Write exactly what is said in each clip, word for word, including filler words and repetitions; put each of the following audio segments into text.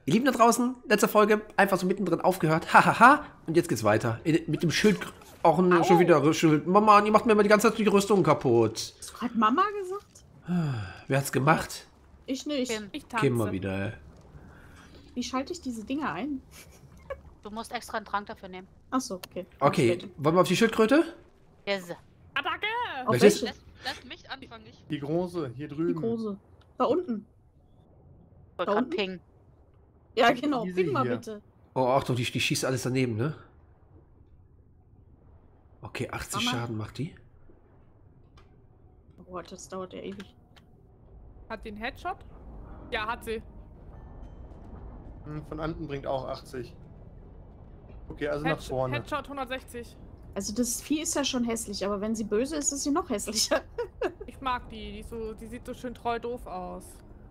Ihr Lieben da draußen, letzte Folge einfach so mittendrin aufgehört. Hahaha. Und jetzt geht's weiter. Mit dem Schild. Auch ein, schon wieder Schild. Mama, die macht mir immer die ganze Zeit die Rüstung kaputt. Hast du gerade Mama gesagt? Wer hat's gemacht? Ich nicht. Kim, ich Gehen wir wieder. Wie schalte ich diese Dinger ein? Du musst extra einen Trank dafür nehmen. Achso, okay. Okay, wollen wir auf die Schildkröte? Yes. Attacke! Auf Welches? welche? Lass, lass mich anfangen, ich. Die große, hier Die drüben. große. Da unten. Ich wollte Da gerade unten? pingen. Ja, genau. Diese Ping mal hier. bitte. Oh, Achtung, die, die schießt alles daneben, ne? Okay, achtzig Mama. Schaden macht die. Oh, das dauert ja ewig. Hat die einen Headshot? Ja, hat sie. Hm, Von Anden bringt auch achtzig. Okay, also nach Head vorne. Headshot hundertsechzig. Also das Vieh ist ja schon hässlich, aber wenn sie böse ist, ist sie noch hässlicher. Ich mag die. Die, ist so, die sieht so schön treu doof aus.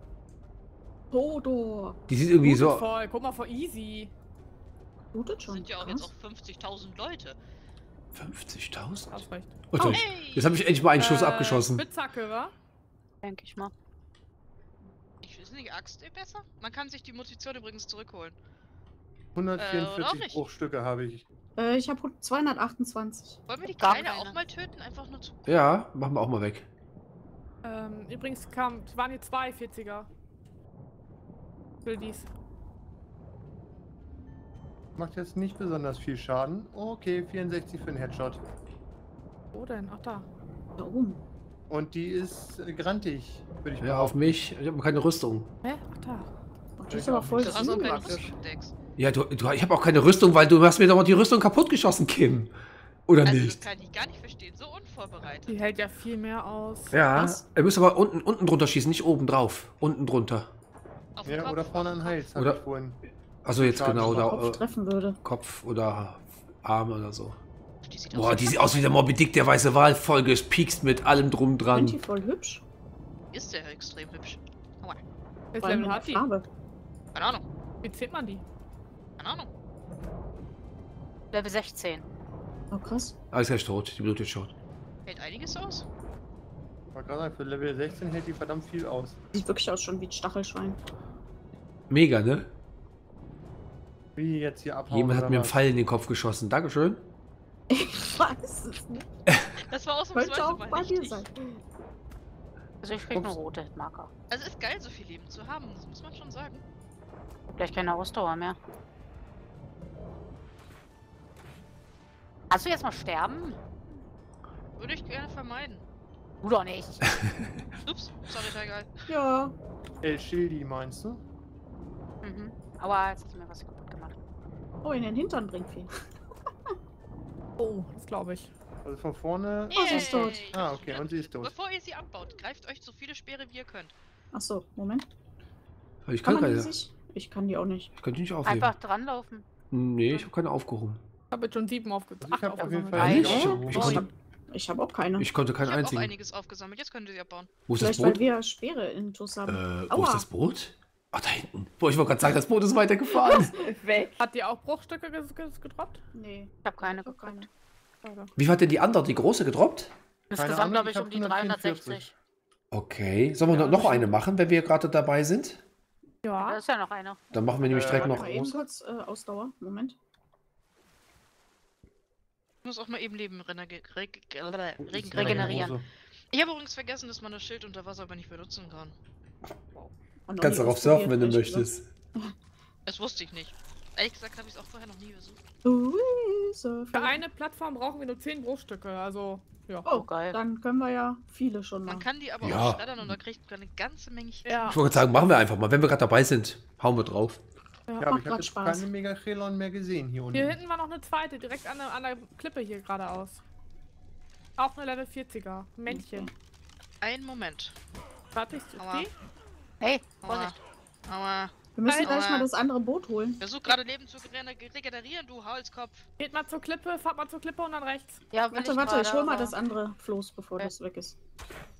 Hodor. Die sieht irgendwie Blutet so. voll. Guck mal, vor easy. Blutet Das schon. sind ja auch Krass. jetzt auch fünfzigtausend Leute. fünfzigtausend? Hast recht. Oh, Oh, jetzt hey. jetzt habe ich endlich mal einen Schuss Äh, abgeschossen. Spitzhacke, wa? Denke ich mal. Ich weiß nicht, Axt eh besser? Man kann sich die Munition übrigens zurückholen. Äh, oder auch hundertvierundvierzig nicht. Bruchstücke habe ich. Äh, ich habe zweihundertachtundzwanzig. Wollen wir die Gar Kleine keine. auch mal töten? Einfach nur zu. Ja, machen wir auch mal weg. Ähm, übrigens kam, es waren hier zwei vierziger. Für dies. Macht jetzt nicht besonders viel Schaden. Okay, vierundsechzig für den Headshot. Wo denn? Ach, da. Da oben. Und die ist äh, grantig, würde ich Ja, auf mich. Ich habe keine Rüstung. Hä? Ach, da. Oh, die ist aber voll Du hast auch keine süß. Rüstungsdecks. Ja, du, du, ich habe auch keine Rüstung, weil du hast mir doch mal die Rüstung kaputt geschossen, Kim. Oder Also, nicht? das kann ich gar nicht verstehen. So unvorbereitet. Die hält ja viel mehr aus. Ja, Was? er müsste aber unten, unten drunter schießen, nicht oben drauf. Unten drunter. Auf den Ja, Kopf, oder vorne auf an den den Hals, Kopf. habe Oder- ich vorhin. Also jetzt Schaden genau, schon da, Kopf äh, treffen würde. Kopf oder Arme oder so. Die sieht Boah, aus die sieht aus wie der Moby Dick, der weiße Wal, voll gepiekst mit allem drum Sind dran. die voll hübsch? wie ist der extrem hübsch. Aua. Welches Vor allem Level in der hat die? Farbe. Keine Ahnung. Wie zählt man die? Keine Ahnung. Level sechzehn. Oh, krass. Alles gleich tot, die blutet schon. Hält einiges aus. Ich wollte gerade sagen, für Level sechzehn hält die verdammt viel aus. Sieht wirklich aus schon wie ein Stachelschwein. Mega, ne? Wie jetzt hier abhauen. Jemand hat oder mir einen was? Pfeil in den Kopf geschossen. Dankeschön. Ich weiß es nicht. Das war Könnte ausnahmsweise auch mal bei dir richtig. sein. Also ich krieg Ups. nur rote Marker. Also ist geil, so viel Leben zu haben. Das muss man schon sagen. Vielleicht keine Ausdauer mehr. Kannst du jetzt mal sterben? Würde ich gerne vermeiden. Du doch nicht. Ups, sorry, Tiger. Ja. El Schildi, meinst du? Mhm. Aber jetzt hast du mir was kaputt gemacht. Oh, in den Hintern bringt viel. Oh, das glaube ich. Also von vorne. Oh, sie ist tot. Yay. Ah, okay, und sie ist tot. Bevor ihr sie abbaut, greift euch so viele Speere wie ihr könnt. Achso, Moment. Ich Kann kann man die keine. sich? Ich kann die auch nicht. Ich kann die nicht aufheben. Einfach dranlaufen. Nee, ich habe keine aufgehoben. Ich habe jetzt schon sieben aufge Also ich acht hab auf jeden aufgesammelt. Fall Ehrlich? einige Ich, aufgehoben. konnte, Ich habe auch keine. ich konnte Ich keinen habe auch einzigen. einiges aufgesammelt. Jetzt könnt ihr sie abbauen. Wo ist das Vielleicht, weil Boot? wir Speere in Tuss haben. Äh, wo Aua. ist das Boot? Ach, da hinten. Boah, ich wollte gerade sagen, das Boot ist weitergefahren. Weg. Hat die auch Bruchstücke ges ges gedroppt? Nee, Ich habe keine ich hab keine. gekriegt. Schade. Wie viel hat denn die andere, die große, gedroppt? Insgesamt Ahnung, glaube ich ich hab um die hundertvierundvierzig. dreihundertsechzig. Okay. Sollen wir Ja, noch- noch das eine machen, wenn wir gerade dabei sind? Da Ja. ist ja noch einer. Dann machen wir nämlich Äh, direkt warte noch. Mal eben kurz äh, Ausdauer. Moment. Ich muss auch mal eben Leben renege- reg- reg- Wo ist regen- meine regenerieren. Hose? Ich habe übrigens vergessen, dass man das Schild unter Wasser aber nicht benutzen kann. Oh, noch Kannst nie darauf surfen, wenn du ausprobiert, ehrlich möchtest. Das wusste ich nicht. Ehrlich gesagt habe ich es auch vorher noch nie versucht. gesagt. Ui, surfen. Für eine Plattform brauchen wir nur zehn Bruchstücke. Also, ja. Oh, Oh, geil. dann können wir ja viele schon Man machen. kann die aber Ja. auch schreddern und da kriegt man eine ganze Menge Hit. Ja. Ich wollte gerade sagen, machen wir einfach mal. Wenn wir gerade dabei sind, hauen wir drauf. Ja, Macht aber ich habe grad jetzt Spaß. keine Mega-Chelon mehr gesehen hier unten. Hier hinten war noch eine zweite, direkt an der, an der Klippe hier geradeaus. Auch eine Level vierziger. Ein Männchen. Einen Moment. Warte, ich Aua. die? Hey, Aua. Vorsicht. Aber Wir müssen Alter. gleich mal das andere Boot holen. versuch gerade Leben zu rege- regenerieren, du Holzkopf. Geht mal zur Klippe, fahrt mal zur Klippe und dann rechts. Ja, will Warte, ich warte, gerade, ich hol mal aber- das andere Floß, bevor Okay. das weg ist.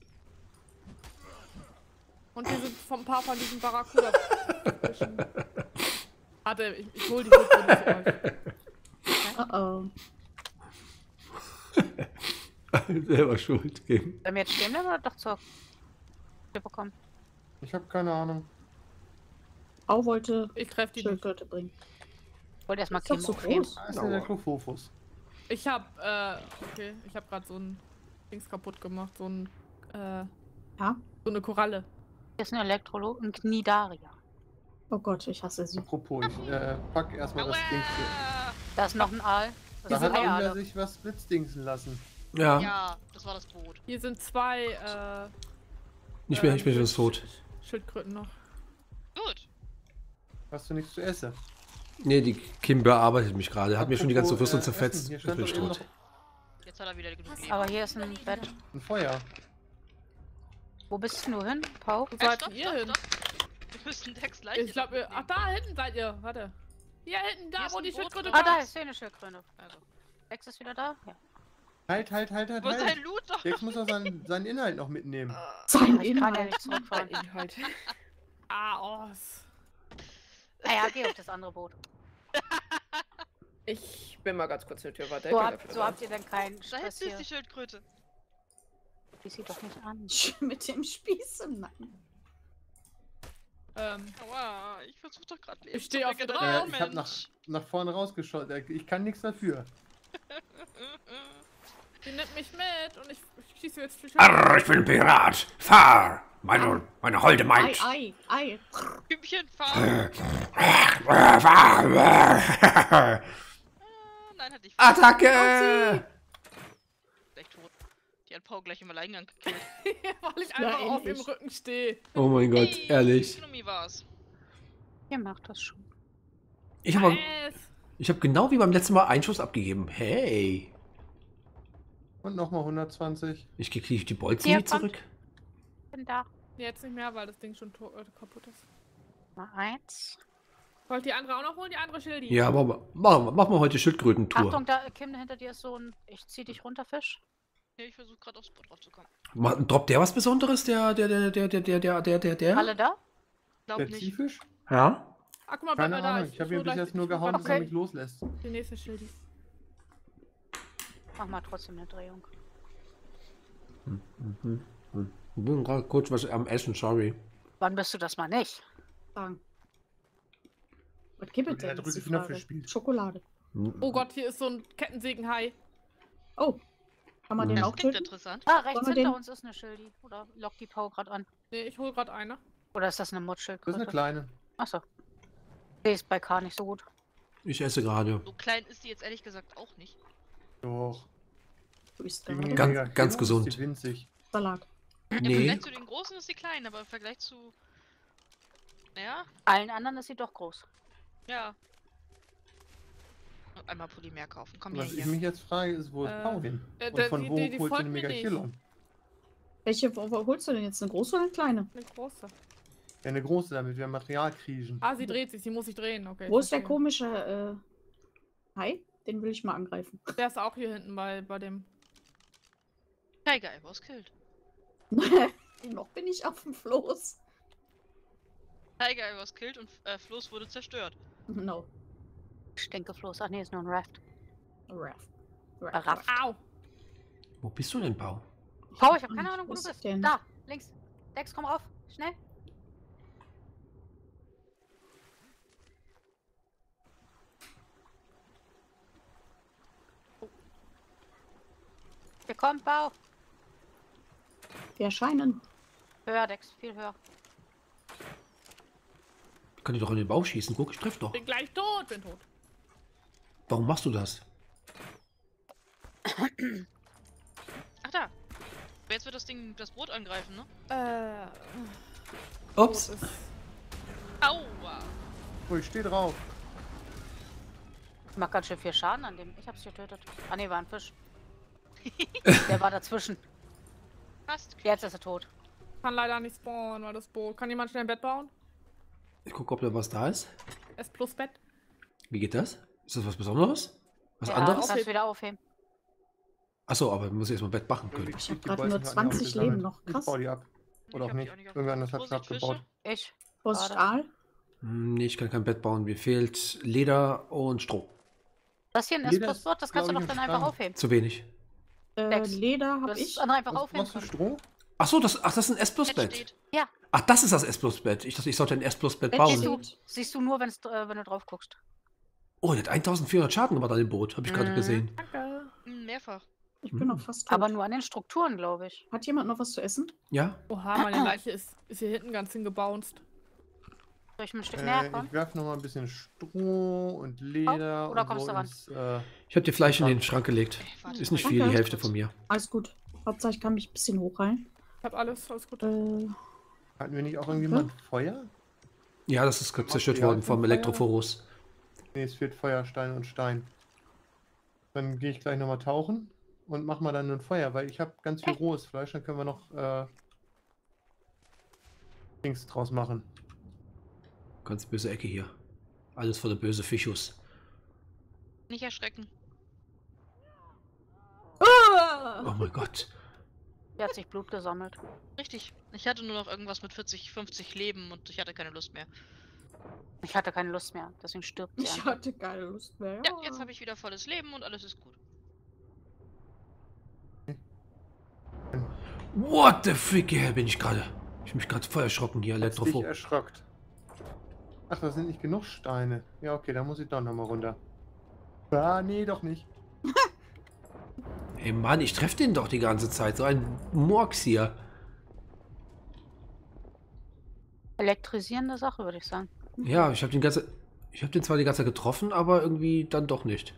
Und hier sind von ein paar von diesen Barracuda. Warte, ich, ich hol die Klippe nicht für euch. Oh oh. Selber schuld. Kim. Sollen wir jetzt stehen bleiben oder doch zur Klippe kommen? Ich habe keine Ahnung. Au wollte Ich treffe die nicht. Schildkröte bringen. Ich wollte erstmal Ist doch Kim so aufnehmen. groß. Da ist der Necrophofus. Ich hab, äh, okay, ich hab gerade so ein Dings kaputt gemacht, so ein, äh, Ja? so eine Koralle. Hier ist ein Elektrolog, ein Knidaria. Oh Gott, ich hasse sie. Apropos, ich äh, pack erstmal das Ding hier. Aua! Da ist noch ein Aal. Da Das hat sind Inga Eiaale. sich was blitzdingsen lassen. Ja, Ja, das war das Boot. Hier sind zwei, äh, nicht mehr, ähm, ich bin jetzt tot. Schildkröten noch. Gut. Hast du nichts zu essen? Nee, die Kim bearbeitet mich gerade. Hat mir schon die ganze Apropos, Rüstung äh, zerfetzt. Essen. Hier Jetzt stand bin ich doch eben tot. Jetzt hat er wieder genug Leben. Aber hier ist ein Bett. Ein Feuer. Wo bist denn du hin, Pau? Wo Äh, seid stopp, ihr stopp, hin? stopp. Wir müssen Dex gleich. Ich glaube, ihr. Ach, da hinten seid ihr. Warte. Hier hinten, da, Hier ist wo ein die Boot Schildkröte drin. Ah, da kommt. ist hier eine Schildkröte. Also, Dex ist wieder da? Ja. Halt, halt, halt, halt, wo ist halt. sein Loot doch? Dex muss doch seinen, seinen Inhalt noch mitnehmen. Sein Ich kann ja Inhalt. nicht zurückfahren. Inhalt. Ah, Os. Ah ja, geh auf das andere Boot. Ich bin mal ganz kurz in der Tür. Warte, So, ich bin habt, dafür so da. habt ihr denn keinen Da Stress hinten ist die hier. Schildkröte. Die sieht doch nicht an. Mit dem Spieß im Nacken. Ähm, Aua, ich versuche doch gerade Leben Ich steh zu auf der regenerieren, Draht. Äh, ich hab nach, Mensch. nach vorne rausgeschaut. Äh, Ich kann nichts dafür. die nimmt mich mit und ich, ich schieße jetzt für Arr, ich bin ein Pirat. Fahr! Meine, meine holde Ei, Maid. ei, ei. Hübchen fahren. Fahr! Ah, nein, hat nicht. Attacke! Gleich tot. Die hat Paul gleich im Alleingang gekillt. weil ich einfach auf dem endlich. Rücken stehe. Oh mein Gott, Hey, ehrlich. Ökonomie war's. Ihr macht das schon. Ich habe Yes. ich hab genau wie beim letzten Mal einen Schuss abgegeben. Hey. Und nochmal hundertzwanzig. Ich kriege die Bolzen Hier, nie kommt. zurück. Bin da. Jetzt nicht mehr, weil das Ding schon to- äh, kaputt ist. Mal eins. Wollt die andere auch noch holen? Die andere Schildi? Ja, aber machen wir machen wir heute Schildkrötentour. Achtung, da, Kim, hinter dir ist so ein. Ich zieh dich runter, Fisch. Nee, ich versuche gerade aufs Boot draufzukommen. Ma- Droppt der was Besonderes? Der, der, der, der, der, der, der, der, der, der? Alle da? Glaub Der nicht. Ziehfisch? Ja? Ah, guck mal, bleib Keine mal da. Ahnung. Ich habe ihn hol bis gleich- jetzt nur ich hol gehauen, grad dass er Okay. mich loslässt. Die nächste Schildi. Mach mal trotzdem eine Drehung. Ich bin gerade kurz was am Essen, sorry. Wann bist du das mal nicht? Sagen. Was gibt es Und er denn? hat ist die Knöpfe Frage. gespielt. Schokolade. Oh Gott, hier ist so ein Kettensägenhai. Oh. Kann man den Mhm. Das auch klingt töten? interessant. Ah, rechts Wollen wir hinter den- uns ist eine Schildi. Oder lockt die Pau gerade an. Nee, ich hol grad eine. Oder ist das eine Das ist eine Mutschildkröte? kleine. Achso. Die ist bei K nicht so gut. Ich esse gerade. So klein ist die jetzt ehrlich gesagt auch nicht. Doch. Du isst Gegen gerade Ganz- Mega ganz Kilo gesund. ist die winzig. Salat. Im Nee. Vergleich zu den großen ist sie klein, aber im Vergleich zu. Naja, Allen anderen ist sie doch groß. ja. Und einmal Polymer kaufen. Komm Was her ich hier. mich jetzt frage, ist, wo ist Äh, Pau hin? äh, Und der- von die- wo die- die holst du folgt den mir nicht. Megakillon? Welche, wo, wo holst du denn jetzt? Eine große oder eine kleine? Eine große. Ja, eine große, damit wir Material kriegen. Ah, sie dreht sich. Sie muss sich drehen. Okay. Wo ist der verstehe. komische äh, Hai? Den will ich mal angreifen. Der ist auch hier hinten bei, bei dem. Tiger Eye was killed. Noch bin ich auf dem Floß. Tiger Eye was killed und äh, Floß wurde zerstört. No. Stinkefloß. Ach nee, ist nur ein Raft. Raft. Raft. Au! Wo bist du denn, Pau? Pau, ich hab keine Ahnung, wo du ist bist. denn? Da, links. Dex, komm auf. Schnell. Wir kommen, Bau. Wir erscheinen. Höher, Dex, viel höher. Ich kann die doch in den Bauch schießen. Guck, ich treff doch. Bin gleich tot. Bin tot. Warum machst du das? Ach da. Jetzt wird das Ding das Boot angreifen, ne? Äh. Ups. Tot ist- Aua! Oh, ich stehe drauf. Ich mach ganz schön viel Schaden an dem. Ich hab's getötet. Ah nee, war ein Fisch. Der war dazwischen. Fast. Jetzt ist er tot. Kann leider nicht spawnen, weil das Boot. Kann jemand schnell ein Bett bauen? Ich gucke, ob da was da ist. S plus Bett. Wie geht das? Ist das was Besonderes? Was Ja, anderes? kannst du wieder aufheben. Achso, aber man muss erstmal Bett machen können. Ich hab grad nur zwanzig Leben noch. Krass. Ich bau die ab. Oder Ich auch hab die nicht. auch nicht Irgendwann das hat aufgebaut. knapp Vorsicht, gebaut. Ich. Vorsicht, Schade. Aal. Hm, Nee, ich kann kein Bett bauen. Mir fehlt Leder und Stroh. Das hier ein Jeder S plus Wort, das ist, kannst du glaub doch ich, dann im einfach Strang. aufheben. Zu wenig. Äh, Dex. Leder Du hab hast ich. das andere einfach Was aufheben machst du können. Stroh? Ach so, das, ach, das ist ein Bett S-Plus-Bett. steht. Ach, das ist das S-Plus-Bett. Ich dachte, ich sollte ein S-Plus-Bett Bett bauen. siehst du, siehst du nur, wenn's, äh, wenn du drauf guckst. Oh, der hat eintausendvierhundert Schaden gemacht an dem Boot. Habe ich gerade Mhm. gesehen. Danke. Hm, Mehrfach. Ich bin Hm. noch fast tot. Aber nur an den Strukturen, glaube ich. Hat jemand noch was zu essen? Ja? Oha, meine Leiche ist, ist hier hinten ganz hingebounced. Soll ich mal ein Stück näher Äh, kommen? ich werfe noch mal ein bisschen Stroh und Leder oder und kommst so du ran? ins, äh, Ich habe dir Fleisch in den Schrank gelegt. Ey, warte Ist mal, nicht ich viel, die Danke. Hälfte von mir. Alles gut. Hauptsache, ich kann mich ein bisschen hochheilen. Ich hab alles, alles gut. Äh, hatten wir nicht auch irgendwie mal ein Feuer? Ja, das ist gerade zerstört Ja, worden vom Feuer. Elektrophorus. Ne, es fehlt Feuer, Stein und Stein. Dann gehe ich gleich nochmal tauchen und mach mal dann ein Feuer, weil ich habe ganz viel rohes Fleisch, dann können wir noch äh, Dings draus machen. Ganz böse Ecke hier. Alles voller böse Fischus. Nicht erschrecken. Oh mein Gott. Der hat sich Blut gesammelt. Richtig. Ich hatte nur noch irgendwas mit vierzig, fünfzig Leben und ich hatte keine Lust mehr. Ich hatte keine Lust mehr, deswegen stirbt sie. ich einfach. hatte keine Lust mehr. Ja, jetzt habe ich wieder volles Leben und alles ist gut. What the freak hell bin ich gerade. Ich bin mich gerade voll erschrocken hier, Hast dich Elektrophorus. erschrockt. Ach, das sind nicht genug Steine. Ja, okay, dann muss ich doch nochmal runter. Ah, nee, doch nicht. Ey Mann, ich treffe den doch die ganze Zeit. So ein Murks hier. Elektrisierende Sache, würde ich sagen. Ja, ich habe den ganze, ich habe den zwar die ganze Zeit getroffen, aber irgendwie dann doch nicht.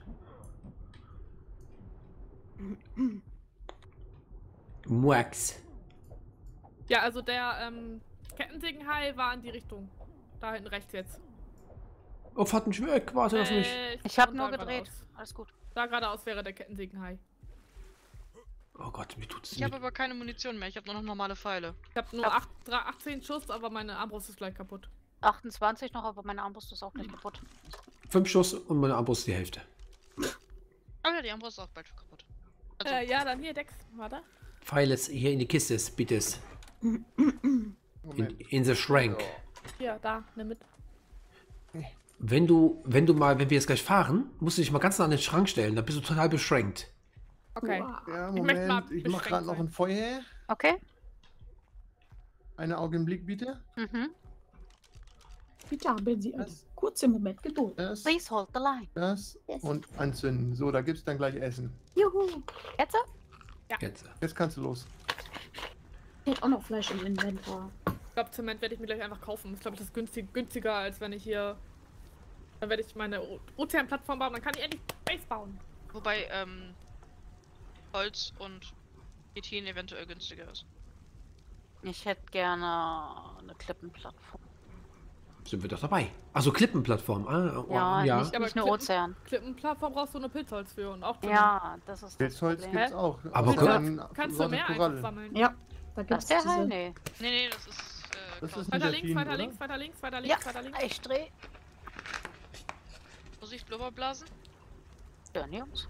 Murks. Ja, also der ähm, Kettensägenhai war in die Richtung. Da hinten rechts jetzt. Oh, fahrt nicht weg, warte auf mich. Äh, Ich habe und nur da gedreht. geradeaus. Alles gut. Da geradeaus wäre der Kettensägenhai. Oh Gott, mir tut's Ich habe nicht. aber keine Munition mehr. Ich habe nur noch normale Pfeile. Ich habe nur Ja. acht, drei- achtzehn Schuss, aber meine Armbrust ist gleich kaputt. achtundzwanzig noch, aber meine Armbrust ist auch gleich kaputt. Fünf Schuss und meine Armbrust die Hälfte. Oh ja, die Armbrust ist auch bald kaputt. Also, Äh, ja, dann hier, Dex, warte. Pfeile hier in die Kiste, bitte. In, Moment. in the Schrank. Hier, da, nimm mit. Wenn du, wenn du mal, wenn wir jetzt gleich fahren, musst du dich mal ganz nah an den Schrank stellen, dann bist du total beschränkt. Okay. Wow. Ja, Ich möchte mal Moment, ich, mache beschränkt gerade noch sein. ein Feuer. Okay? Einen Augenblick bitte. Mhm. Bitte haben Sie einen Das- kurzen Moment Geduld. Das, Please hold the line. das Yes. und anzünden. So, da gibt's dann gleich Essen. Juhu. Jetzt? Jetzt. Jetzt kannst du los. Ich hätte auch noch Fleisch im Inventar. Ich glaube, Zement werde ich mir gleich einfach kaufen. Ich glaube, das ist günstig, günstiger, als wenn ich hier. Dann werde ich meine O- Ozeanplattform bauen. Dann kann ich endlich Base bauen. wobei ähm, Holz und Ethin eventuell günstiger ist. Ich hätte gerne eine Klippenplattform. Sind wir doch dabei. Also Klippenplattform. Ah, oh, Ja, ja. nicht, Aber nicht nur Klippen- Ozean. Klippenplattform brauchst du eine Pilzholz für und auch Zement. Ja, das ist das Pilzholz Problem. gibt's auch. Aber Außer können- dann Kannst du Sorte mehr Koralle. einfach sammeln. Ja, da Das gibt's ist der diese... Hai? Nee. Nee, nee, das ist. Äh, Das Klaus. ist Weiter Nicht links, Delfin, weiter oder? links, weiter links, weiter Ja, links, weiter links. ich dreh. Vorsicht, Blubberblasen. Störniums.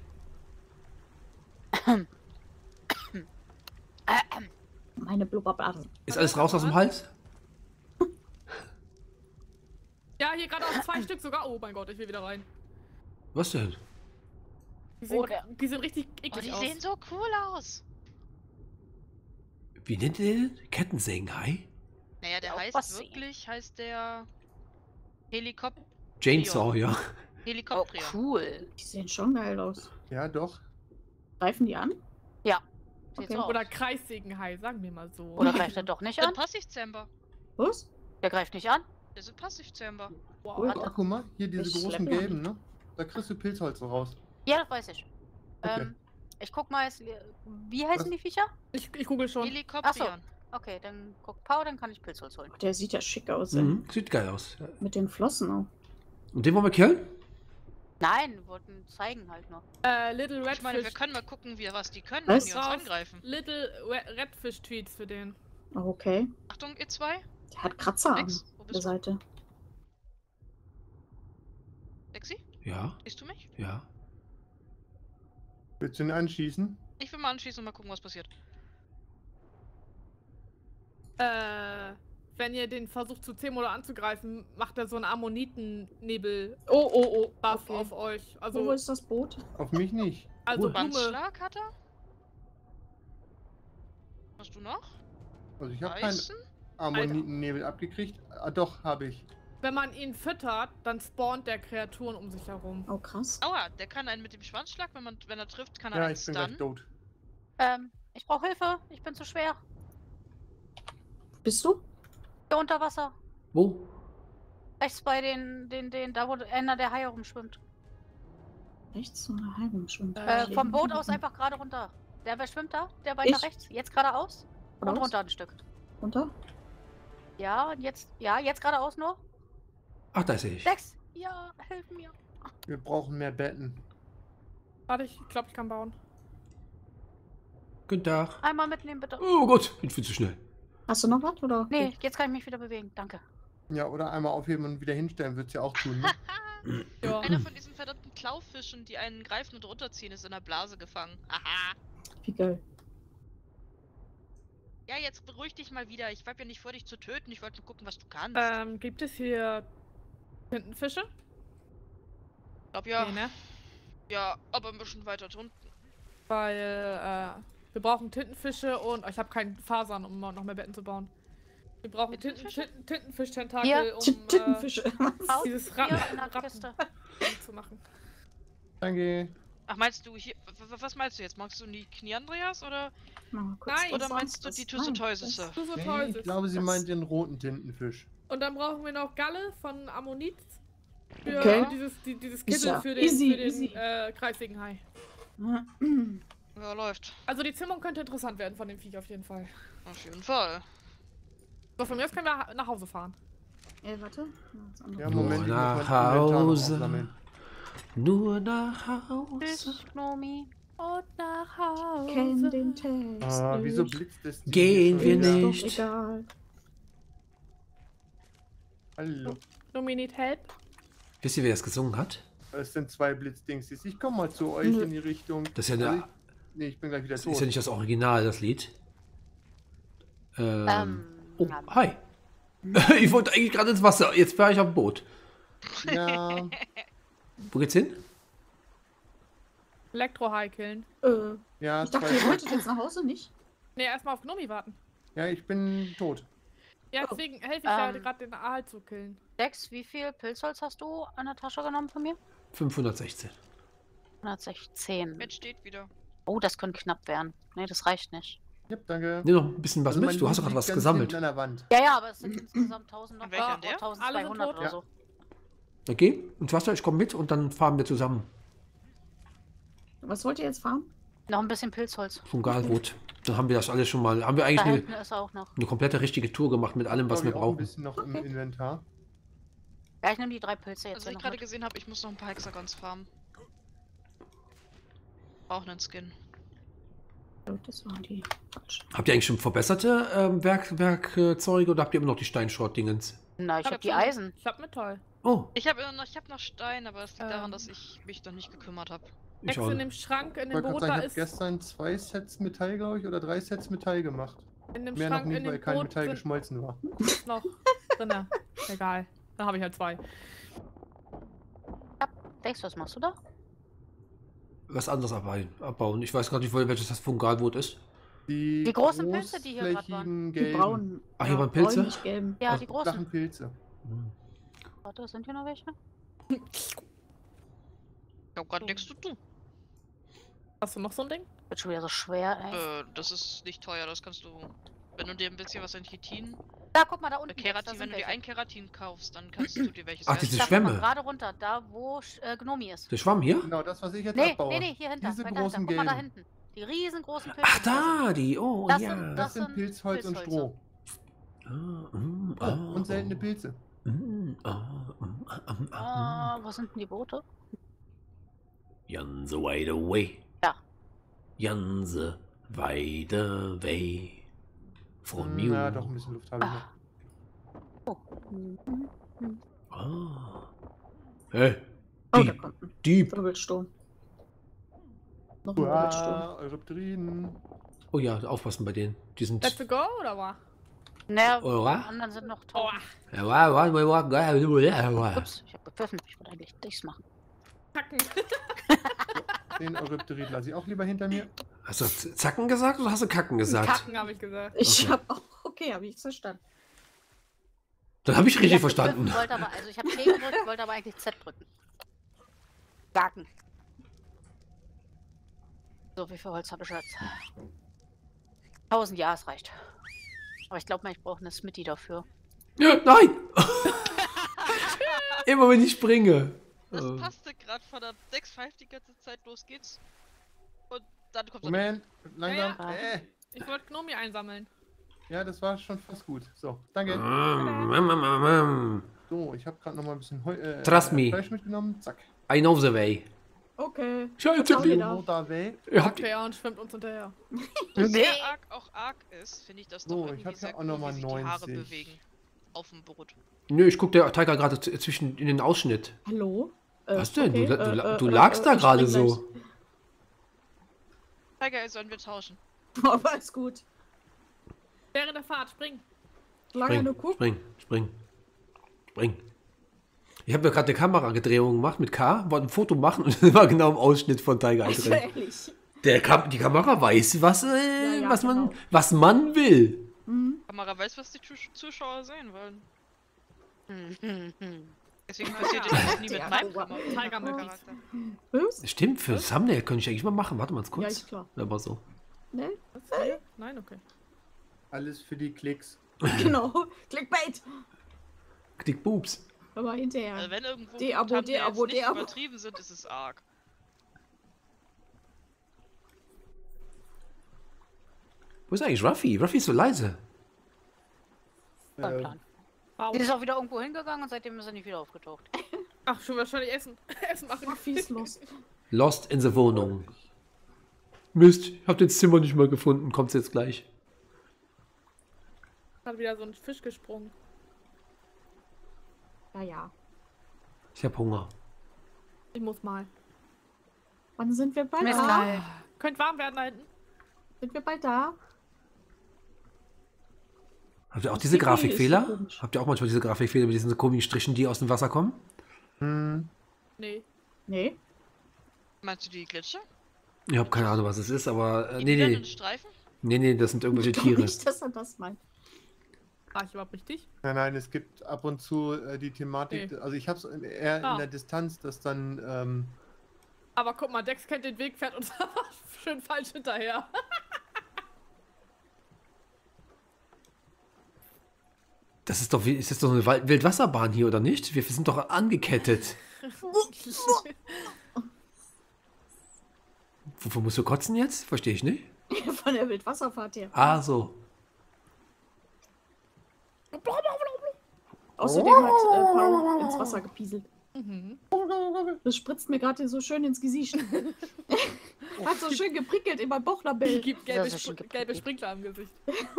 Meine Blubberblasen. Ist alles raus aus dem Hals? Ja, hier gerade aus zwei Stück sogar. Oh mein Gott, ich will wieder rein. Was denn? Die sind, Oh, der- die sind richtig Oh, eklig die aus. sehen so cool aus. Wie nennt ihr den? Kettensägenhai? Naja, der Auch heißt was sehen. wirklich, heißt der Helikop Chainsaw, ja. Oh, Helikopter. cool. Die sehen schon geil aus. Ja, doch. Greifen die an? Ja. Sieht Okay. so aus. Oder Kreissägenhai, sagen wir mal so. Oder greift er doch nicht Der an? Passivzamber. Was? Der greift nicht an? Der ist ein Passivzamber. Wow. Cool. Ach, guck mal, hier diese Ich großen schleppe noch gelben, ne? Da kriegst du Pilzholz so raus. Ja, das weiß ich. Okay. Ähm, ich guck mal jetzt. Wie heißen Was? die Viecher? Ich, ich google schon. Helikopter. Okay, dann guck Pau, dann kann ich Pilzholz holen. Der sieht ja schick aus, ey. Mhm. Sieht geil aus. Mit den Flossen auch. Und den wollen wir killen? Nein, wir wollten zeigen halt nur. Äh, Little Ich meine, wir Redfish. können mal gucken, wie, was die können, Was? wenn die uns Raus. angreifen. Little Re- Redfish Tweets für den. Oh, okay. Achtung, ihr zwei. Der hat Kratzer an Dex, wo der bist du? Seite. Lexi, Ja, siehst du mich? ja. Willst du ihn anschießen? Ich will mal anschließen und mal gucken, was passiert. Äh, wenn ihr den versucht zu zähmen oder anzugreifen, macht er so einen Ammonitennebel Oh, oh, oh. Buff Okay. auf euch. Wo Also, ist das Boot? Auf mich nicht. also Cool. Blume. Bandschlag hat er? Hast du noch? Also ich habe keinen Weißen? Ammonitennebel abgekriegt. Ah, doch, habe ich. Wenn man ihn füttert, dann spawnt der Kreaturen um sich herum. Oh, krass. Aua, der kann einen mit dem Schwanzschlag, wenn, man, wenn er trifft, kann er Ja, einen ich bin gleich stunnen. tot. Ähm, ich brauche Hilfe. Ich bin zu schwer. Bist du? Hier unter Wasser. Wo? Rechts bei den, den, den, da wo einer der Haie rumschwimmt. Rechts oder halb schon? Äh, Äh, vom Boot aus einfach gerade runter. Der, wer schwimmt da? Der weiter Ich? rechts? Jetzt geradeaus? Und Raus? runter ein Stück. Runter? Ja, und jetzt, ja, jetzt geradeaus nur. Ach, da sehe ich. Sechs. Ja, hilf mir. Wir brauchen mehr Betten. Warte, ich glaube, ich kann bauen. Guten Tag. Einmal mitnehmen, bitte. Oh Gott, bin viel zu schnell. Hast du noch was, oder? Nee, jetzt kann ich mich wieder bewegen. Danke. Ja, oder einmal aufheben und wieder hinstellen, wird es ja auch tun, ne? Ja. Einer von diesen verdammten Klaufischen, die einen greifen und runterziehen, ist in der Blase gefangen. Haha. Wie geil. Ja, jetzt beruhig dich mal wieder. Ich war ja nicht vor, dich zu töten. Ich wollte nur gucken, was du kannst. Ähm, gibt es hier Tintenfische? Ich glaub ja. Nee, ne? Ja, aber ein bisschen weiter drunten. Weil, äh, wir brauchen Tintenfische und oh, ich habe keine Fasern, um noch mehr Betten zu bauen. Wir brauchen Tinten, Tintenfische? Tinten, Tintenfisch-Tentakel, Hier. um T- Tintenfische. äh, dieses Rappen, Hier in der Rappen Kiste. zu machen. Danke. Ach, meinst du hier. w- w- Was meinst du jetzt? Magst du die Knie, Andreas? Oder, Mal kurz Nein, oder was meinst du anderes. die Nein, Tüsse-Teusisse? Du so Nee, toll ich bist. glaube, sie Das- meint den roten Tintenfisch. Und dann brauchen wir noch Galle von Ammonit. Für Okay. dieses, die, dieses Ist Kittel ja für den, easy, für den easy. äh, kreisligen Hai. das. Ja, läuft. Also die Zimmerung könnte interessant werden von dem Viech auf jeden Fall. Auf jeden Fall. So, von mir aus können wir ha- nach Hause fahren. Äh, warte. Das andere. Ja, Nur Moment, ich muss nach mein Inventar noch Hause. aufsammeln. Nur nach Hause. Tschüss, Gnomi. Und nach Hause. Kenn den Text. Ah, wieso nicht. blitzt es die Gehen schon wir wieder? nicht. Ist doch egal. Hallo. Gnomi need help. Wisst ihr, wer das gesungen hat? Es sind zwei Blitzdings. Ich komme mal zu euch Nö. in die Richtung. Das ist ja Also eine, ich, nee, ich bin gleich wieder das tot. ist ja nicht das Original, das Lied. Ähm. Ähm, Oh, ja. hi. Ich wollte eigentlich gerade ins Wasser. Jetzt fahre ich auf dem Boot. Ja, Wo geht's hin? Elektro-Hai killen. Äh, ja, ich dachte, zwei, ihr wolltet jetzt nach Hause, nicht? Ne, erstmal auf Gnomi warten. ja, ich bin tot. Ja, Oh. deswegen helfe ich ja Ähm. gerade den Aal zu killen. Dex, wie viel Pilzholz hast du an der Tasche genommen von mir? fünfhundertsechzehn. hundertsechzehn. Jetzt steht wieder. Oh, das könnte knapp werden. Nee, das reicht nicht. Ja, danke. Nimm noch ein bisschen was Also mein mit. Du hast doch Loot gerade was liegt ganz gesammelt. hinten an der Wand. Ja, ja, aber es sind insgesamt tausend noch. Und welcher Ah, an der? eintausendzweihundert Alle oder sind so. Okay, ins Wasser, ich komme mit und dann fahren wir zusammen. Was wollt ihr jetzt fahren? Noch ein bisschen Pilzholz. Von Galwood. Dann haben wir das alles schon mal. Haben wir Da eigentlich eine, hinten ist auch noch. eine komplette richtige Tour gemacht mit allem, was Hab wir ich auch ein brauchen. bisschen noch im Okay. Inventar. Ja, ich nehme die drei Pilze jetzt Also, hier ich noch gerade mit. gesehen habe, ich muss noch ein paar Hexagons farmen. Brauch einen Skin. Oh, das waren die. Quatsch. Habt ihr eigentlich schon verbesserte ähm, Werk, Werkzeuge oder habt ihr immer noch die Steinschrott-Dingens? Na, ich hab habe die schon- Eisen. Ich hab Metall. Oh, Ich habe noch, ich hab noch Stein, aber es liegt daran, Ähm. dass ich mich noch nicht gekümmert habe. ich Ex auch. in dem Schrank, in Ich dem wollte gerade Boot, sagen, da ich habe ist. gestern zwei Sets Metall, glaube ich, oder drei Sets Metall gemacht. In dem Mehr noch Schrank, nicht, in weil dem kein Boot Metall sind geschmolzen war. ist noch drinne. Egal. Dann habe ich halt zwei. Dex, was machst du da? Was anderes abbauen. abbauen. Ich weiß gerade nicht, welches das von Galwood ist. Die, Die großen Pilze, die hier grad großflächigen Die gelben, braunen. Ach, hier ja, waren Pilze? bräunlich gelben. Ja, also die großen. flachen Pilze. Hm. Warte, sind hier noch welche? Ich hab grad nichts zu tun. Hast du noch so ein Ding? Wird schon wieder so schwer, ey. Äh, das ist nicht teuer, das kannst du. Wenn du dir ein bisschen was an Chitin, Da, guck mal, da äh, unten. Dex, da Keratin, sind wenn du dir welche. ein Keratin kaufst, dann kannst du dir welches Ach, leisten. diese Da, guck mal, Schwämme. gerade runter, da wo äh, Gnomi ist. Der Schwamm hier? Genau, das, was ich jetzt Nee, abbaue. nee, nee, hier hinter. Diese weiter großen hinter. Guck mal da gelben. hinten. Die riesengroßen Pilze. Ach, da, die. Oh, Das ja. sind- Das das sind Pilzholz und Pilzhölzer. Stroh. Ah, mm, Oh, ah, und seltene Pilze. mm, ah, mm, ah, ah, ah. Ah, wo sind denn die Boote? Janse wide away. Ja. Janse wide away. From Hm, you. Ja, doch, ein bisschen Luft habe ich noch. Oh. Mhm. Ah. Hey, Oh, da Dieb, kommt ein Dieb. Wirbelsturm. Noch ein Wirbelsturm. Uah, Eurypteriden. Oh ja, aufpassen bei denen. Die sind. Let's go oder was? Naja, Oder? die anderen sind noch Oh, tausend. Ja, wa- wa- wa- wa- wa- wa- Ups, ich hab gepfiffen. Ich wollte eigentlich dies machen. kacken. Den Eurypterid lasse ich auch lieber hinter mir. Hast du Z- Zacken gesagt oder hast du Kacken gesagt? Kacken habe ich gesagt. Ich Okay. hab auch Okay, habe ich verstanden. Das habe ich richtig Ja, verstanden. Ich wollte aber, also ich habe T gedrückt, wollte aber eigentlich Z drücken. Garten. So, wie viel Holz habe ich jetzt? tausend, ja, es reicht. Aber ich glaube mal, ich brauche eine Smitty dafür. Ja, nein! Immer wenn ich springe. Das Oh. passte gerade von der sechs Komma fünf die ganze Zeit, los geht's. Und dann kommt er. Moment, langsam. Ja, ja. Äh, Ich wollte Gnomi einsammeln. ja, das war schon fast gut. So, danke. Mm, mm, mm, mm. So, ich habe gerade noch mal ein bisschen Heu äh, Trust me. Fleisch mitgenommen. Zack. I know the way. Okay. Scheiße, Auch wieder. Motorway. ihr habt Okay, und schwimmt uns hinterher. So arg auch arg ist, finde ich das So, doch ich irgendwie hab ja sehr auch cool, noch mal wie sich die Haare neunzig. bewegen. Auf dem Brot. Nö, ich guck der Tiger gerade z- zwischen in den Ausschnitt. Hallo? Äh, Was denn? okay, du, du, äh, du äh, lagst äh, da ich gerade spring so. Tiger, sollen wir tauschen? gleich. Aber ist gut. Während der Fahrt, spring. Lange Spring, nur gucken. spring, spring, spring. Ich habe mir gerade eine Kameragedrehung gemacht mit K, wollte ein Foto machen und war genau im Ausschnitt von Tiger Also drin. ehrlich. Der Kam die Kamera weiß, was, äh, Ja, ja, was, man, genau. was man will. Kamera weiß, was die Zus- Zuschauer sehen wollen. Hm, hm, hm. Deswegen passiert das auch nie mit Ja, meinem aber- Kamera- Tiger möchte Charakter. Was? Stimmt, für Thumbnail könnte ich eigentlich mal machen. Warte mal Ja, kurz. ist klar. Aber so. Ne? Nein, okay. Alles für die Klicks. Genau. Clickbait. Klick Boobs. Aber Also hinterher. wenn irgendwo De-Abo, Thumbnails De-Abo, nicht De-Abo. übertrieben sind, ist es arg. Wo ist eigentlich Ruffy? Ruffy ist so leise. Kein Äh, Plan. Wow. Die ist auch wieder irgendwo hingegangen und seitdem ist er nicht wieder aufgetaucht. Ach, schon wahrscheinlich Essen. Essen machen. Ach, fies los. Lost in the Wohnung. Mist, ich hab das Zimmer nicht mal gefunden. Kommt's jetzt gleich. Hat wieder so ein Fisch gesprungen. Ja, ja. Ich hab Hunger. Ich muss mal. Wann sind wir bald Mir ist da? kalt. Könnt warm werden da hinten. Sind wir bald da? Habt ihr auch Das diese Pipi ist so Grafikfehler? komisch. Habt ihr auch manchmal diese Grafikfehler mit diesen komischen Strichen, die aus dem Wasser kommen? hm, Nee. Nee. Meinst du die Glitscher? Ich habe keine Ahnung, was es ist, aber äh, Die nee, lilanen nee, Streifen? nee, nee, das sind irgendwelche Ich glaube Tiere. nicht, dass er das meint. War ich überhaupt richtig? nein, nein, es gibt ab und zu äh, die Thematik, Nee. also ich habe es eher Ah. in der Distanz, dass dann, ähm, Aber guck mal, Dex kennt den Weg, fährt uns aber schön falsch hinterher. Das ist doch wie, ist das doch eine Wald- Wildwasserbahn hier, oder nicht? Wir sind doch angekettet. Wovon musst du kotzen jetzt? Verstehe ich nicht. Von der Wildwasserfahrt her. Ah, so. Außerdem hat äh, Paro ins Wasser gepieselt. Mhm. Das spritzt mir gerade so schön ins Gesicht. Hat so schön geprickelt in mein Bauchnabel. Gibt gelbe, Ja, so schön Spr gelbe geprickelt. Sprinkler im Gesicht.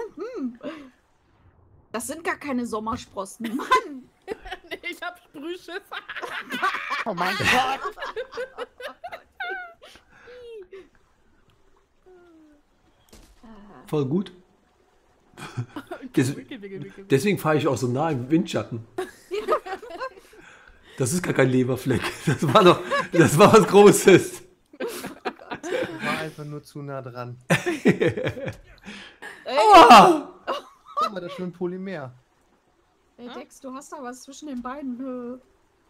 Das sind gar keine Sommersprossen. Mann! Nee, ich hab Sprühschiss. Oh mein Gott. Voll gut. Des, Wickel, wickel, wickel. deswegen fahre ich auch so nah im Windschatten. Das ist gar kein Leberfleck. Das war doch, das war was Großes. war einfach nur zu nah dran. Ey, Ah! Guck mal, das ist schon Polymer. ey, Dex, du hast da was zwischen den Beinen.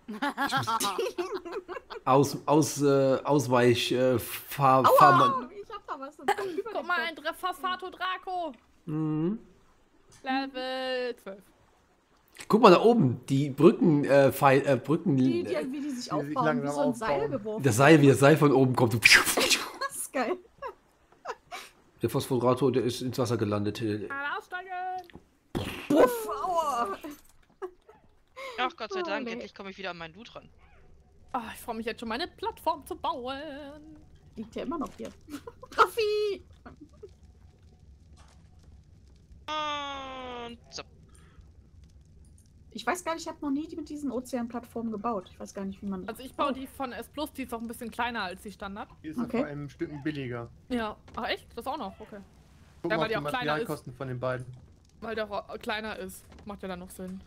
Aus, aus, äh, Ausweich, äh, Fahr, Aua! Fahrmann. Ich hab da was. Guck mal, ein Phosphato Draco. Mhm. Level zwölf. Guck mal da oben, die Brücken, äh, Pfeil, äh, Brücken, Die, die, äh, wie die sich sich aufbauen, wie langsam so ein Seil aufbauen. geworfen. das Seil, wie das Seil von oben kommt. Das ist geil. Der Phosphorator, der ist ins Wasser gelandet. Alle aussteigen. Puff, aua. Ach Gott sei Oh, Dank, nee. endlich komme ich wieder an meinen Dude ran. Oh, ich freue mich jetzt schon, meine Plattform zu bauen. Liegt ja immer noch hier. Raffi! Und so. Ich weiß gar nicht, ich habe noch nie die mit diesen Ozeanplattformen gebaut. Ich weiß gar nicht, wie man. Also ich baue die von S Plus, die ist auch ein bisschen kleiner als die Standard. Die ist Okay. vor allem ein Stück billiger. Ja. Ach echt? Das auch noch? Okay. Guck Ja, mal weil auf die die auch kleiner ist. Materialkosten von den beiden. Weil der auch kleiner ist. Macht ja dann noch Sinn.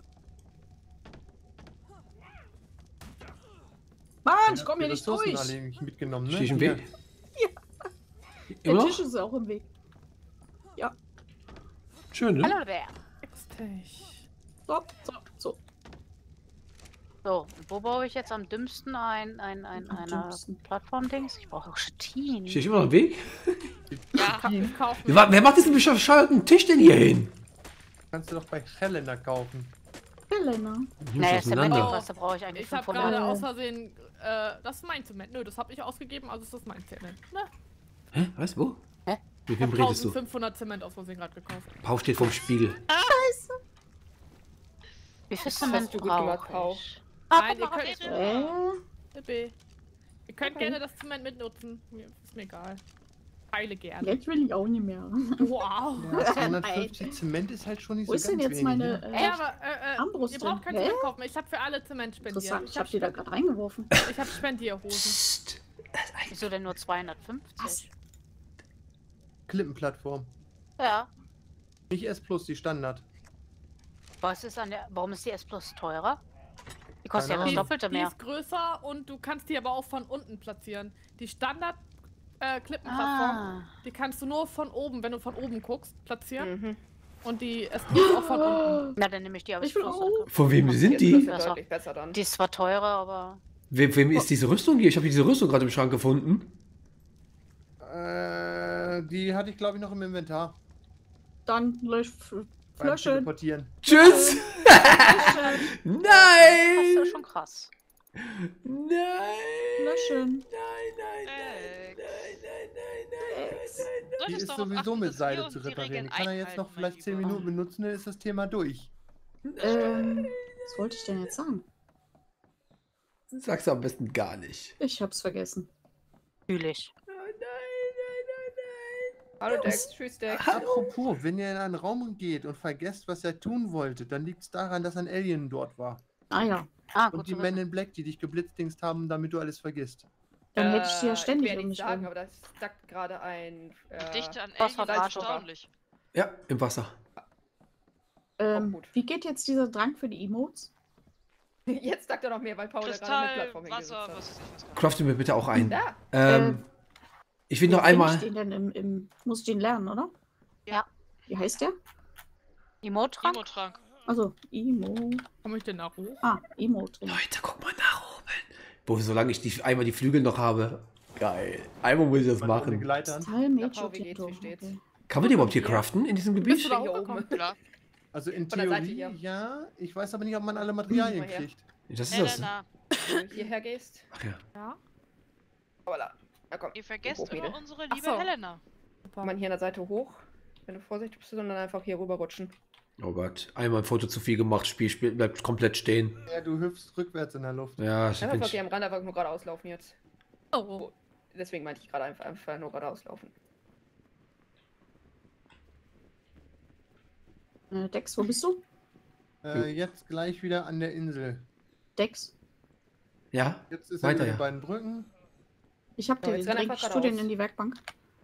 Mann, ich komme Die hier nicht Ressourcen durch. alle nicht mitgenommen, ne? Stehe ich im Hier. Weg? Der Immer Tisch noch? ist auch im Weg. Ja. Schön, ne? Hallo, Bär. Extech. So, so, so. So, und wo baue ich jetzt am dümmsten ein, ein, ein, Am eine dümmsten. Plattform-Dings? Ich brauche auch Chitin. Stehe ich immer noch im Weg? Ja, Ka ich kaufe Wer, wer macht diesen bescheuerten Tisch denn hier hin? Kannst du doch bei Helena kaufen. Helena. Ich muss Naja, auseinander. Zement, was da brauche ich eigentlich Ich habe fünfhundert. gerade aus Versehen, äh, das ist mein Zement. Nö, das habe ich ausgegeben, also ist das mein Zement. Ne? Hä? Was? Wo? Hä? Mit Ich wem habe redest du? eintausendfünfhundert Zement aus Versehen gerade gekauft. Pau steht vorm Spiegel. Wie viel Das Zement hast du gut gemacht, brauche Pau. ich? Ah, Nein, guck ihr mal, könnt, was ich- Äh, Bitte. Ihr könnt Okay. gerne das Zement mitnutzen. Mir ist mir egal. Teile gerne. jetzt will ich auch nicht mehr. Wow. Ja, zweihundertfünfzig Zement ist halt schon nicht Wo so ist denn ganz jetzt wenig, meine ne? äh, Ja, aber äh, äh, Armbrust ihr braucht kein drin? Zement kaufen. Ich habe für alle Zement spendiert. Interessant, ich Ich hab die da habe gerade reingeworfen. ich hab Spendierhosen. Psst. Wieso denn nur zweihundertfünfzig? Klippenplattform. Ja. Nicht S Plus, die Standard. Was ist an der. Warum ist die S Plus teurer? Die kostet ja Keine das Ahnung. Doppelte Die mehr. ist größer und du kannst die aber auch von unten platzieren. Die Standard äh, Klippenplattform, Ah. die kannst du nur von oben, wenn du von oben guckst, platzieren. Mhm. Und die S Plus auch von unten. Na, dann nehme ich die aber Ich will Plus. auch. Von wem sind Jetzt die? ist Das ja auch- deutlich besser dann. Die ist zwar teurer, aber. Wem, wem ist diese Rüstung hier? Ich habe diese Rüstung gerade im Schrank gefunden. Äh, die hatte ich glaube ich noch im Inventar. Dann lösch, Beim Flaschen. Teleportieren. Tschüss! Das ist ja Nein! schon krass. Nein! Flaschen. Nein, nein, Ex. nein, nein, nein, nein, Du Die solltest ist darauf sowieso achten, mit dass Seide wir zu uns die reparieren. Regeln Die kann er jetzt noch einhalten, vielleicht mein zehn Lieber. Minuten benutzen, dann ist das Thema durch. Ähm, was wollte ich denn jetzt sagen? nein. Sag's am besten gar nicht. Ich hab's vergessen. Fühl ich. Oh, nein, nein, nein, Hallo Dex, tschüss Dex. Apropos, wenn ihr in einen Raum geht und vergesst, was ihr tun wolltet, dann liegt es daran, dass ein Alien dort war. Ah ja, Ah, Und gut die zu Men wissen. in Black, die dich geblitzdingst haben, damit du alles vergisst. dann hätte ich die ja Äh, ständig ich will um ja mich nicht sagen, rum. aber das sagt gerade ein. Äh, Dichte an Was Aliens hat ist Arschloch? erstaunlich. Ja, im Wasser. Ähm, gut. wie geht jetzt dieser Drang für die Emotes? Jetzt sagt er noch mehr, weil Paul da gerade eine Kristall, Plattform Wasser, hingesetzt was ist ich was kann. Crafte mir bitte auch ein. Da. Ähm, ich will Wo noch find einmal. Ich den denn im, im, muss ich den lernen, oder? Ja. Wie heißt der? Emote-Trank? Emo-Trank. Also, Emo. Komme ich denn nach hoch? Ah, Emo drin. Leute, guck mal nach oben. Wo, solange ich die, einmal die Flügel noch habe. Geil. Einmal muss ich das Man hat eine machen. Gleiter an. Teil Ja, Major Paul, wie geht's? Tito. Wie steht's? Okay. Kann man die überhaupt hier craften in diesem Bist Gebiet? du da Hier hochgekommen? oben. Klar. Also in Von der Seite Theorie, hier. ja. Ich weiß aber nicht, ob man alle Materialien Mal her. kriegt. Das ist das. Helena, Wenn du hierher gehst. Ach ja. Ja. Voilà. Na komm. ihr vergesst Hoch, immer Mädel. unsere Ach liebe so. Helena. Kann man hier an der Seite hoch. Wenn du vorsichtig bist, sondern einfach hier rüber rutschen. Oh Gott. Einmal ein Foto zu viel gemacht. Spiel, Spiel bleibt komplett stehen. Ja, du hüpfst rückwärts in der Luft. Ja, ich bin Einfach hier am Rand einfach nur geradeaus laufen jetzt. Oh. Deswegen meinte ich gerade einfach, einfach nur geradeaus laufen. Äh, Dex, wo bist du? Äh, jetzt gleich wieder an der Insel. Dex? Ja? Jetzt ist Weiter, er über ja. den beiden Brücken. Ich hab So, dir jetzt den renn Dreh einfach Studien geradeaus. in die Werkbank.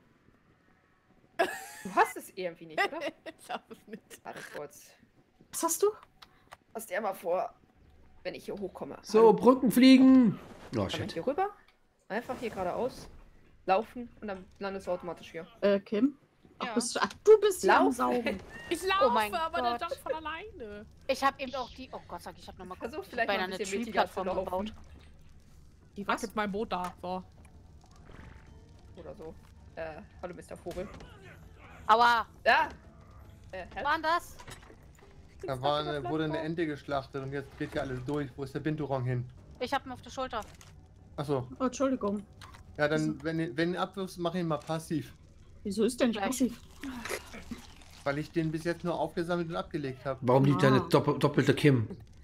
Du hast es irgendwie nicht, oder? Ich schaff es nicht. Warte kurz. Was hast du? Hast dir mal vor, wenn ich hier hochkomme. So, Brücken fliegen. Oh, Kann man shit. hier rüber? Einfach hier geradeaus. Laufen und dann landest du automatisch hier. Äh, Kim? Ach, Ja. bist du, ach, du bist ja am Laufen. Saugen. Ich laufe, mein aber Gott. der jumpt von alleine. Ich habe eben auch die. Oh Gott, sag ich, ich habe nochmal Versuch ich hab vielleicht beinahe mal ein eine bisschen mittiger zu Tree-Plattform laufen. gebaut. Die Was? was? Jetzt mein Boot da. So. Oder so. Äh, hallo Mister Vogel. Aua, Ja! Äh, help. war das? Da war eine, wurde eine Ente geschlachtet und jetzt dreht ja alles durch. Wo ist der Binturong hin? Ich habe ihn auf der Schulter. Achso. Oh, Entschuldigung. Ja, dann, wenn, ihr- wenn du ihn abwirfst, mach ihn mal passiv. Wieso ist der nicht Gleich. passiv? Weil ich den bis jetzt nur aufgesammelt und abgelegt habe. Warum liegt da Ah. eine doppel doppelte Kim?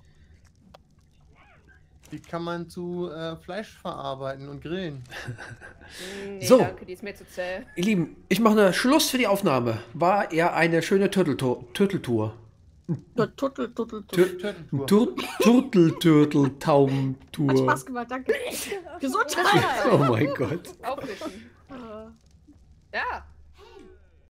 Die kann man zu äh, Fleisch verarbeiten und grillen. Nee, So. danke, die ist mir zu zäh. Ihr Lieben, ich mache eine Schluss für die Aufnahme. War eher eine schöne Turteltour. Turteltour. Tuttel, tuttel, tuttel. Tür- Turteltour. Tur Turtel, Turtel, Hat Taubentour. Spaß gemacht, danke. Gesundheit. Oh mein Gott. Auffrischen. Äh, Ja!